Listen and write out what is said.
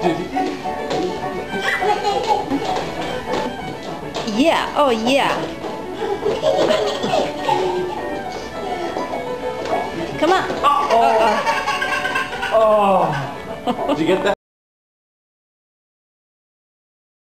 Yeah, oh yeah. Come on. Oh. Did you get that?